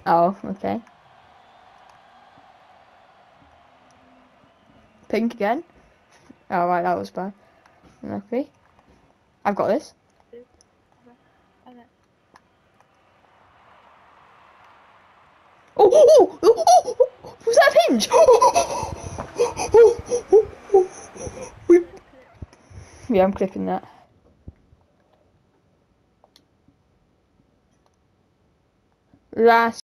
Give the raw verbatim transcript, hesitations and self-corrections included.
Oh, okay. Pink again. Oh, right, that was bad. Okay. I've got this. Okay. Oh, oh, oh, oh, oh, was that a hinge? Clip, clip. Yeah, I'm clipping that. Last